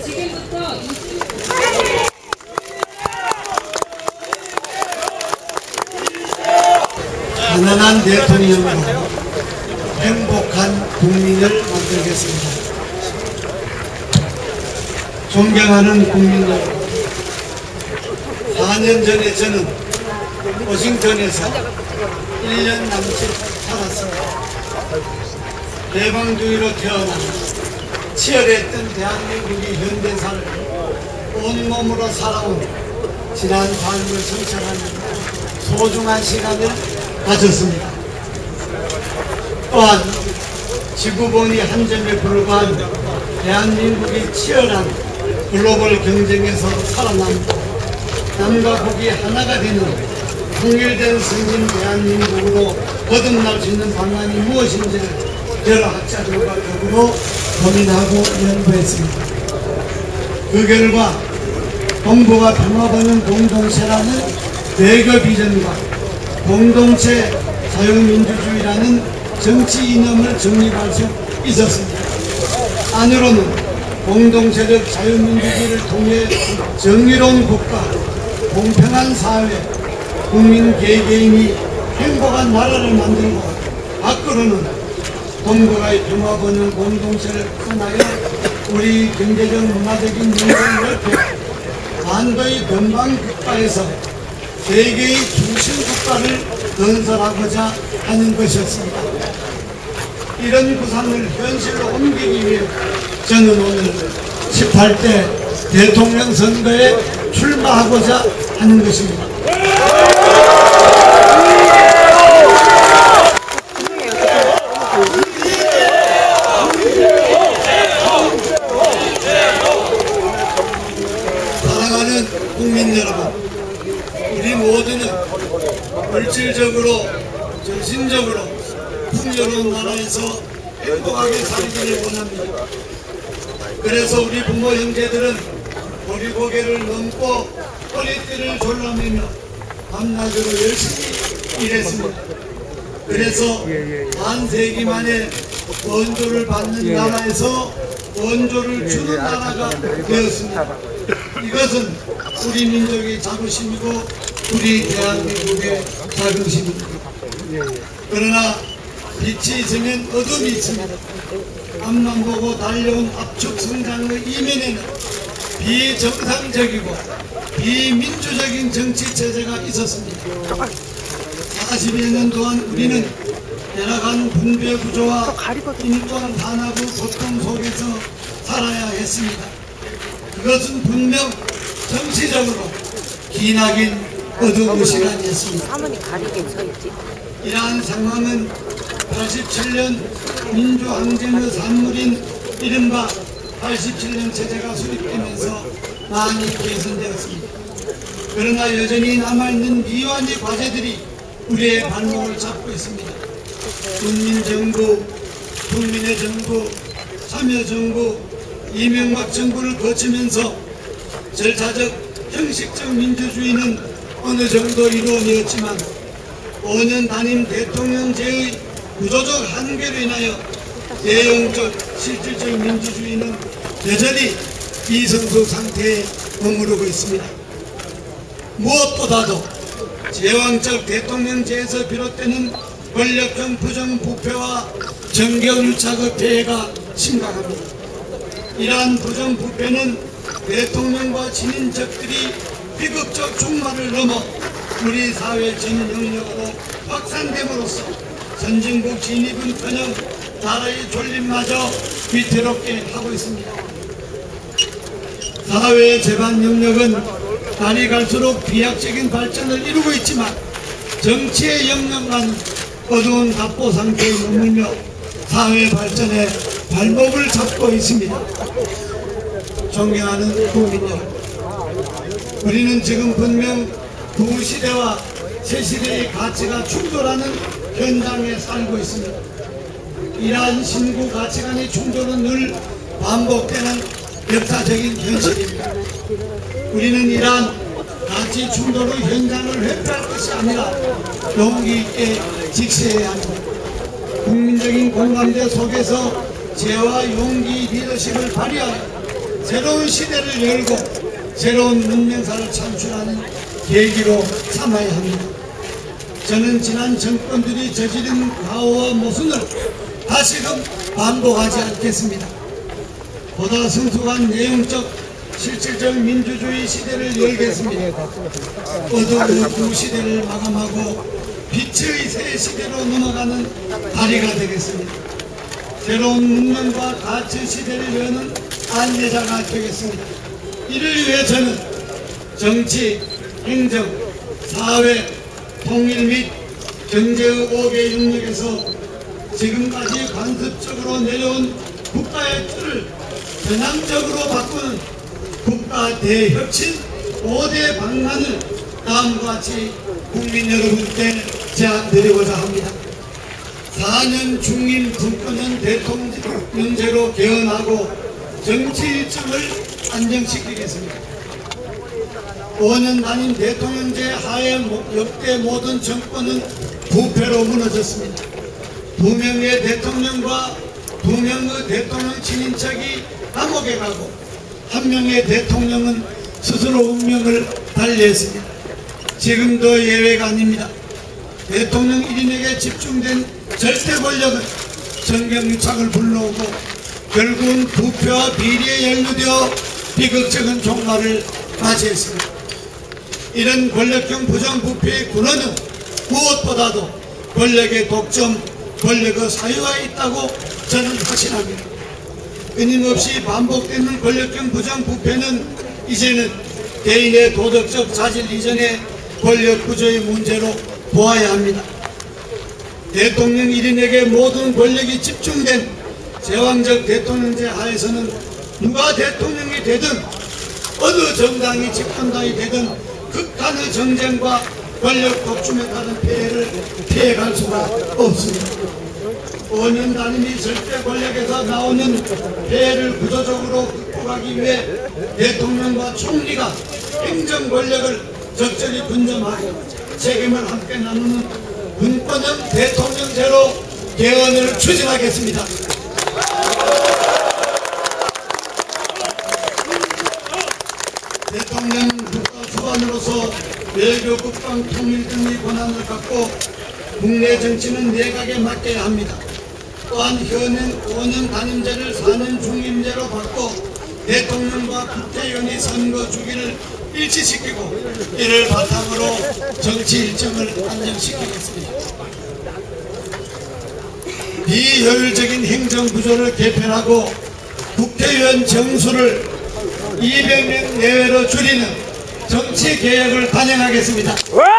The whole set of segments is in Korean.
지금부터 가난한 대통령으로 행복한 국민을 만들겠습니다. 존경하는 국민 여러분, 4년 전에 저는 워싱턴에서 1년 남짓 살았습니다. 대방주의로 태어나 치열했던 대한민국의 현대사를 온몸으로 살아온 지난 삶을 성찰하는 소중한 시간을 가졌습니다. 또한 지구본이 한 점에 불과한 대한민국이 치열한 글로벌 경쟁에서 살아남고 남과 북이 하나가 되는 통일된 승진 대한민국으로 거듭날 수 있는 방안이 무엇인지를 여러 학자들과 더불어 고민하고 연구했습니다. 그 결과 동북아 평화번영 공동체라는 외교 비전과 공동체 자유민주주의라는 정치 이념을 정립할 수 있었습니다. 안으로는 공동체적 자유민주주의를 통해 정의로운 국가, 공평한 사회, 국민 개개인이 행복한 나라를 만들고, 밖으로는 동북아의 평화번영 공동체를 통하여 우리 경제적 문화적인 영역을 넓혀 반도의 변방 국가에서 세계의 중심 국가를 건설하고자 하는 것이었습니다. 이런 구상을 현실로 옮기기 위해 저는 오늘 18대 대통령 선거에 출마하고자 하는 것입니다. 사랑하는 국민 여러분, 우리 모두는 물질적으로, 정신적으로 풍요로운 나라에서 행복하게 살기를 원합니다. 그래서 우리 부모 형제들은 보리고개를 넘고 허리띠를 졸라매며 밤낮으로 열심히 일했습니다. 그래서 반세기 만에 원조를 받는 나라에서 원조를 주는 나라가 되었습니다. 이것은 우리 민족의 자부심이고 우리 대한민국의 자긍심입니다. 그러나 빛이 있으면 어둠이 있습니다. 앞만 보고 달려온 압축 성장의 이면에는 비정상적이고 비민주적인 정치체제가 있었습니다. 40여 년 동안 우리는 열악한 분배 구조와 인권 탄압의 고통 속에서 살아야 했습니다. 그것은 분명 정치적으로 기나긴 어두운 시간이었습니다. 이러한 상황은 87년 민주항쟁의 산물인 이른바 87년 체제가 수립되면서 많이 개선되었습니다. 그러나 여전히 남아있는 미완의 과제들이 우리의 발목을 잡고 있습니다. 국민정부, 국민의 정부, 참여정부, 이명박 정부를 거치면서 절차적, 형식적 민주주의는 어느 정도 이루어졌지만 5년 단임 대통령제의 구조적 한계로 인하여 내용적, 실질적 민주주의는 여전히 비성숙 상태에 머무르고 있습니다. 무엇보다도 제왕적 대통령제에서 비롯되는 권력형 부정부패와 정경유착의 폐해가 심각합니다. 이러한 부정부패는 대통령과 친인척들이 비극적 종말을 넘어 우리 사회 전 영역으로 확산됨으로써 선진국 진입은커녕 나라의 존립마저 위태롭게 하고 있습니다. 사회의 제반 영역은 날이 갈수록 비약적인 발전을 이루고 있지만 정치의 영역만 어두운 답보 상태에 머물며 사회 발전에 발목을 잡고 있습니다. 존경하는 국민 여러분, 우리는 지금 분명 두 시대와 새 시대의 가치가 충돌하는 현장에 살고 있습니다. 이러한 신구 가치관의 충돌은 늘 반복되는 역사적인 현실입니다. 우리는 이러한 가치 충돌의 현장을 회피할 것이 아니라 용기 있게 직시해야 합니다. 국민적인 공감대 속에서 재와 용기 리더십을 발휘하여 새로운 시대를 열고 새로운 문명사를 창출하는 계기로 삼아야 합니다. 저는 지난 정권들이 저지른 과오와 모순을 다시금 반복하지 않겠습니다. 보다 성숙한 내용적 실질적 민주주의 시대를 열겠습니다. 어두운 두 시대를 마감하고 빛의 새 시대로 넘어가는 다리가 되겠습니다. 새로운 문명과 가치 시대를 여는 안내자가 되겠습니다. 이를 위해 저는 정치, 행정, 사회, 통일 및 경제의 5개 영역에서 지금까지 관습적으로 내려온 국가의 틀을 전향적으로 바꾸는 국가 대혁신 5대 방안을 다음과 같이 국민 여러분께 제안드리고자 합니다. 4년 중임 정권은 대통령제로 개헌하고 정치 일정을 안정시키겠습니다. 5년 단임 대통령제 하에 역대 모든 정권은 부패로 무너졌습니다. 2명의 대통령과 2명의 대통령 친인척이 감옥에 가고 1명의 대통령은 스스로 운명을 달리했습니다. 지금도 예외가 아닙니다. 대통령 1인에게 집중된 절대 권력은 정경유착을 불러오고 결국은 부패와 비리에 연루되어 비극적인 종말을 맞이했습니다. 이런 권력형 부정부패의 근원은 무엇보다도 권력의 독점, 권력의 사유가 있다고 저는 확신합니다. 끊임없이 반복되는 권력형 부정부패는 이제는 개인의 도덕적 자질 이전의 권력 구조의 문제로 보아야 합니다. 대통령 1인에게 모든 권력이 집중된 제왕적 대통령제 하에서는 누가 대통령이 되든 어느 정당이 집권당이 되든 극한의 정쟁과 권력 독점에 따른 폐해를 피해갈 수가 없습니다. 5년 단임이 절대 권력에서 나오는 폐해를 구조적으로 극복하기 위해 대통령과 총리가 행정 권력을 적절히 분점하고 책임을 함께 나누는 분권형 대통령제로 개헌을 추진하겠습니다. 대통령 국가 수반으로서 외교, 국방, 통일 등의 권한을 갖고 국내 정치는 내각에 맡겨야 합니다. 또한 현행 5년 단임제를 4년 중임제로 바꿔 대통령과 국회의원이 선거 주기를 일치시키고 이를 바탕으로 정치 일정을 안정시키겠습니다. 비효율적인 행정구조를 개편하고 국회의원 정수를 200명 내외로 줄이는 정치개혁을 단행하겠습니다.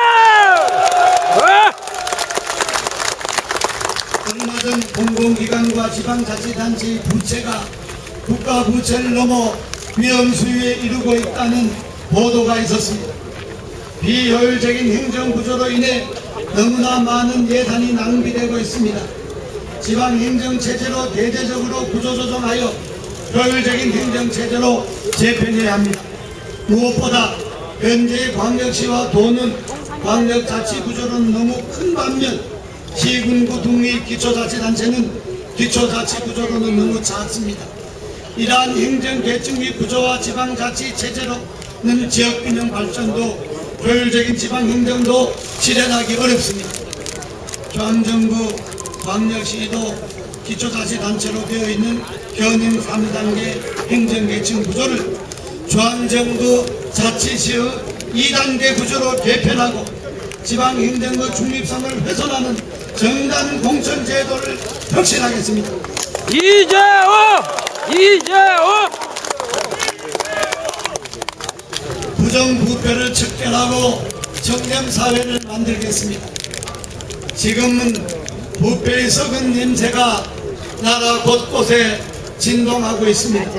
얼마 전 공공기관과 지방자치단체의 부채가 국가부채를 넘어 위험수위에 이르고 있다는 보도가 있었습니다. 비효율적인 행정구조로 인해 너무나 많은 예산이 낭비되고 있습니다. 지방행정체제로 대대적으로 구조조정하여 효율적인 행정체제로 재편해야 합니다. 무엇보다 현재의 광역시와 도는 광역자치구조는 너무 큰 반면 시군구 등의 기초자치단체는 기초자치구조로는 너무 작습니다. 이러한 행정계층의 구조와 지방자치체제로는 지역균형 발전도 효율적인 지방행정도 실현하기 어렵습니다. 중앙정부, 광역시도 기초자치단체로 되어 있는 현행 3단계 행정계층 구조를 중앙정부 자치시의 2단계 구조로 개편하고 지방행정의 중립성을 훼손하는 정당 공천제도를 혁신하겠습니다. 이재호! 부정부패를 척결하고 청렴사회를 만들겠습니다. 지금은 부패의 썩은 냄새가 나라 곳곳에 진동하고 있습니다.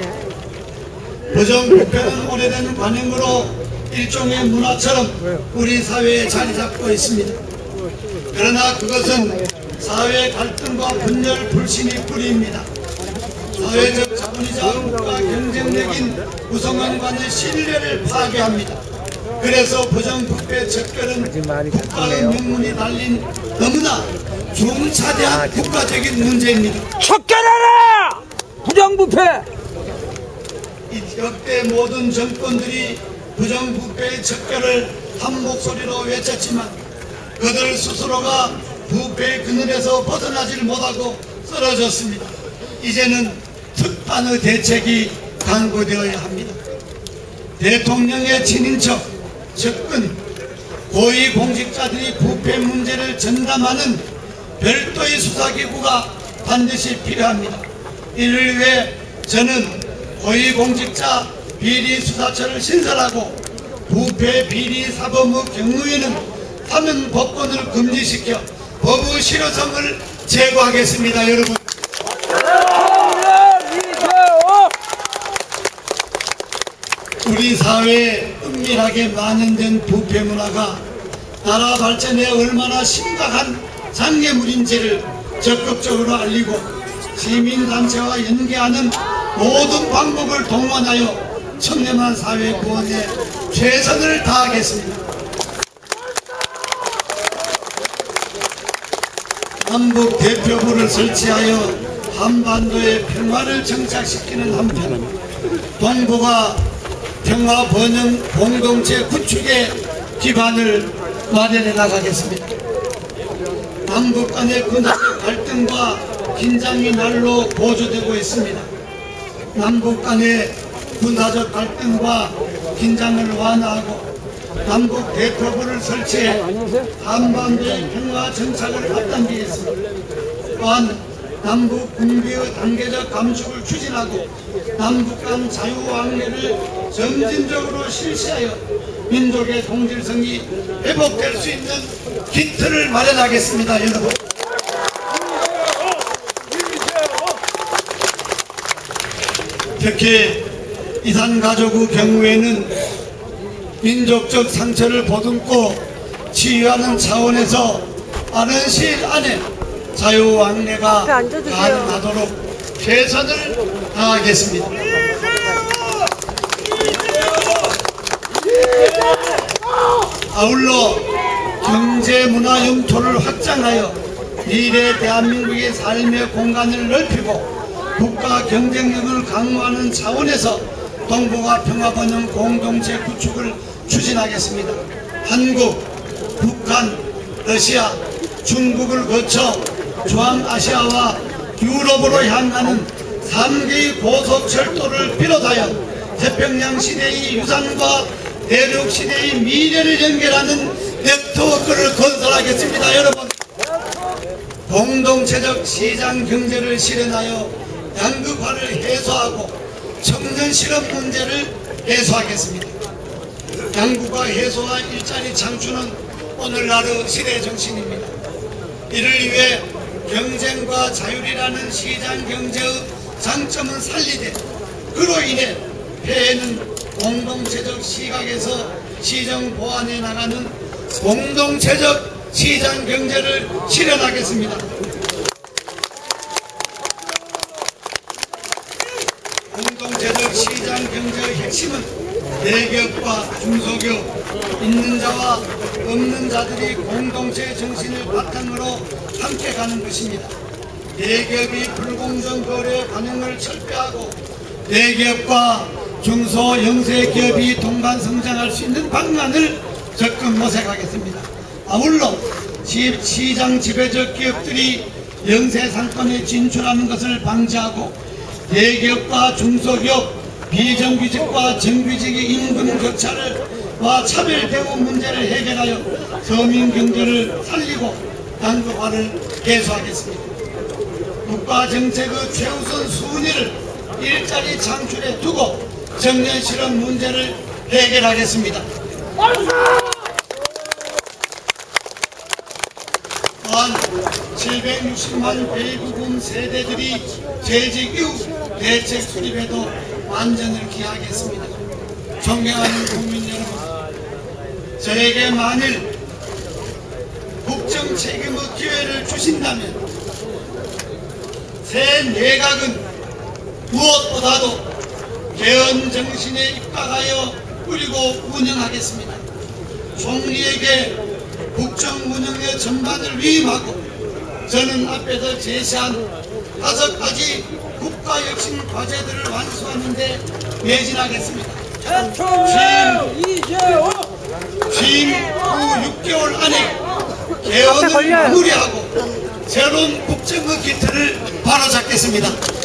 부정부패는 오래된 관행으로 일종의 문화처럼 우리 사회에 자리 잡고 있습니다. 그러나 그것은 사회 갈등과 분열 불신이 뿌리입니다. 사회적 자본이자 국가 경쟁력인 구성원 간의 신뢰를 파괴합니다. 그래서 부정부패 척결은 국가의 명분이 달린 너무나 중차대한 국가적인 문제입니다. 척결하라! 부정부패! 역대 모든 정권들이 부정부패의 척결을 한 목소리로 외쳤지만 그들 스스로가 부패의 그늘에서 벗어나질 못하고 쓰러졌습니다. 이제는 특단의 대책이 강구되어야 합니다. 대통령의 친인척, 측근, 고위공직자들이 부패 문제를 전담하는 별도의 수사기구가 반드시 필요합니다. 이를 위해 저는 고위공직자 비리수사처를 신설하고 부패 비리 사범의 경우에는 사면 법권을 금지시켜 법의 실효성을 제고하겠습니다. 여러분, 우리 사회에 은밀하게 만연된 부패 문화가 나라 발전에 얼마나 심각한 장애물인지를 적극적으로 알리고 시민단체와 연계하는 모든 방법을 동원하여 청렴한 사회 구원에 최선을 다하겠습니다. 남북 대표부를 설치하여 한반도의 평화를 정착시키는 한편 동북아 평화 번영 공동체 구축의 기반을 마련해 나가겠습니다. 남북 간의 군사적 갈등과 긴장이 날로 고조되고 있습니다. 남북 간의 군사적 갈등과 긴장을 완화하고 남북 대표부를 설치해 한반도의 평화 정착을 앞당기겠습니다. 또한 남북 군비의 단계적 감축을 추진하고 남북 간 자유왕래를 점진적으로 실시하여 민족의 동질성이 회복될 수 있는 기틀을 마련하겠습니다. 여러분, 특히 이산가족의 경우에는 민족적 상처를 보듬고 치유하는 차원에서 빠른 시일 안에 자유왕래가 가능하도록 최선을 다하겠습니다. 아울러 경제문화 영토를 확장하여 미래 대한민국의 삶의 공간을 넓히고 국가 경쟁력을 강화하는 차원에서 동북아 평화번영 공동체 구축을 추진하겠습니다. 한국, 북한, 러시아, 중국을 거쳐 중앙아시아와 유럽으로 향하는 3개의 고속철도를 비롯하여 태평양 시대의 유산과 대륙 시대의 미래를 연결하는 네트워크를 건설하겠습니다. 여러분, 공동체적 시장 경제를 실현하여 양극화를 해소하고 청년 실업 문제를 해소하겠습니다. 양극화 해소와 일자리 창출은 오늘날의 시대 정신입니다. 이를 위해 경쟁과 자율이라는 시장 경제의 장점은 살리되 그로 인해 폐해는 공동체적 시각에서 시정 보완해 나가는 공동체적 시장 경제를 실현하겠습니다. 공동체적 시장 경제의 핵심은 대기업과 중소기업, 있는 자와 없는 자들이 공동체 정신을 바탕으로 함께 가는 것입니다. 대기업이 불공정 거래 관행을 철폐하고 대기업과 중소 영세 기업이 동반 성장할 수 있는 방안을 적극 모색하겠습니다. 아울러 시장 지배적 기업들이 영세 상권에 진출하는 것을 방지하고 대기업과 중소기업, 비정규직과 정규직의 임금 격차와 차별 대우 문제를 해결하여 서민 경제를 살리고 양극화를 해소하겠습니다. 국가 정책의 최우선 순위를 일자리 창출에 두고 청년 실업 문제를 해결하겠습니다. 또한 760만 대부분 세대들이 재직 이후 대책 수립에도 완전을 기하겠습니다. 존경하는 국민 여러분, 저에게 만일 국정 책임의 기회를 주신다면 새 내각은 무엇보다도 개헌 정신에 입각하여 꾸리고 운영하겠습니다. 총리에게 국정 운영의 전반을 위임하고 저는 앞에서 제시한 5가지 국가혁신 과제들을 완수하는 데 매진하겠습니다. 취임 후 6개월 안에 개헌을 마무리하고 새로운 국정의 기틀을 바로잡겠습니다.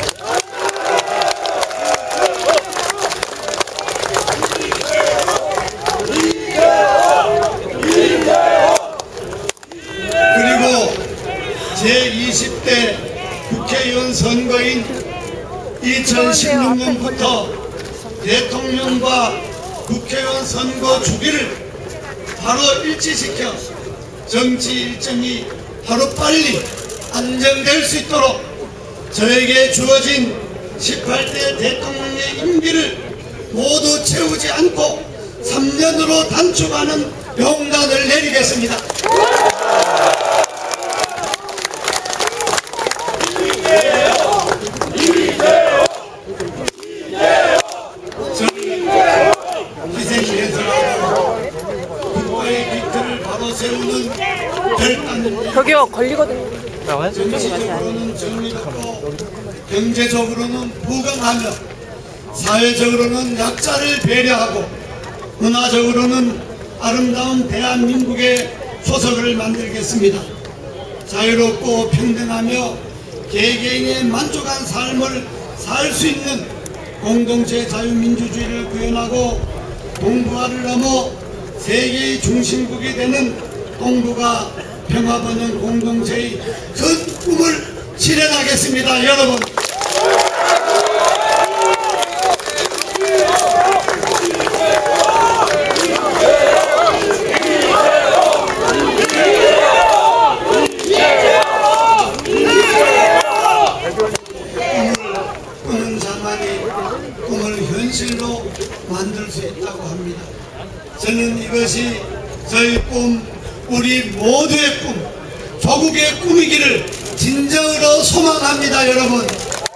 그리고 제20대 국회의원 선거인 2016년부터 대통령과 국회의원 선거 주기를 바로 일치시켜 정치 일정이 하루빨리 안정될 수 있도록 저에게 주어진 18대 대통령의 임기를 모두 채우지 않고 3년으로 단축하는 용단을 내리겠습니다. 세우는 저기요 걸리거든요. 정치적으로는 정의롭고 경제적으로는 부강하며 사회적으로는 약자를 배려하고 문화적으로는 아름다운 대한민국의 소속을 만들겠습니다. 자유롭고 평등하며 개개인의 만족한 삶을 살 수 있는 공동체 자유민주주의를 구현하고 동북아를 넘어 세계의 중심국이 되는 동북아 평화번영 공동체의 큰 꿈을 실현하겠습니다. 여러분, 꿈은 자만이 꿈을 현실로 만들 수 있다고 합니다. 저는 이것이 저희 꿈, 우리 모두의 꿈, 조국의 꿈이기를 진정으로 소망합니다. 여러분,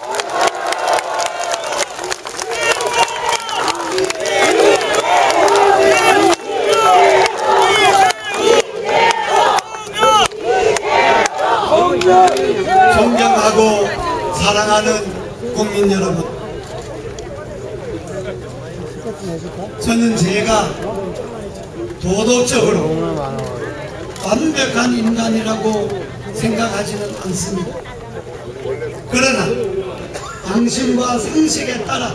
존경하고 사랑하는 국민 여러분, 저는 제가 도덕적으로 완벽한 인간이라고 생각하지는 않습니다. 그러나 당신과 상식에 따라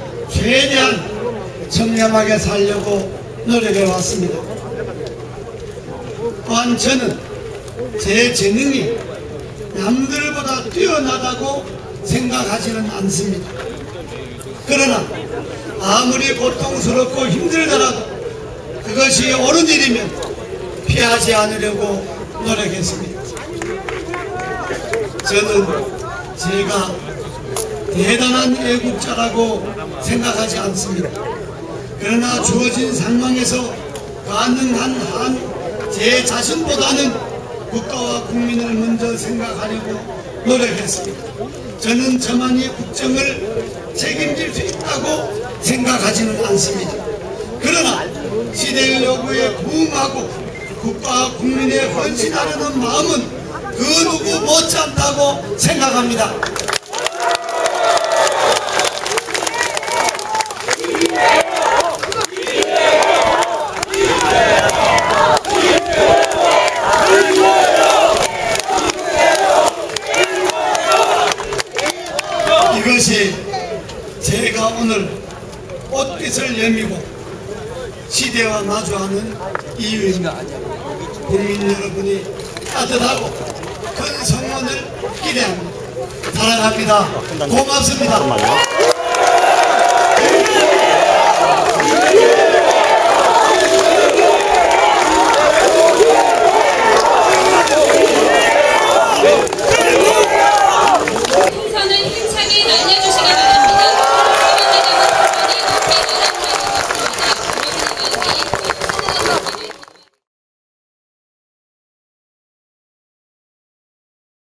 최대한 청렴하게 살려고 노력해 왔습니다. 또한 저는 제 재능이 남들보다 뛰어나다고 생각하지는 않습니다. 그러나 아무리 고통스럽고 힘들더라도 그것이 옳은 일이면 피하지 않으려고 노력했습니다. 저는 제가 대단한 애국자라고 생각하지 않습니다. 그러나 주어진 상황에서 가능한 한 제 자신보다는 국가와 국민을 먼저 생각하려고 노력했습니다. 저는 저만이 국정을 책임질 수 있다고 생각하지는 않습니다. 그러나 시대의 요구에 부응하고 국가와 국민에 헌신하려는 마음은 그 누구 못지않다고 생각합니다. 이것이 제가 오늘 꽃깃을 여미고 시대와 마주하는 이유입니다. 국민 여러분이 따뜻하고 큰 성원을 기대합니다. 사랑합니다. 고맙습니다.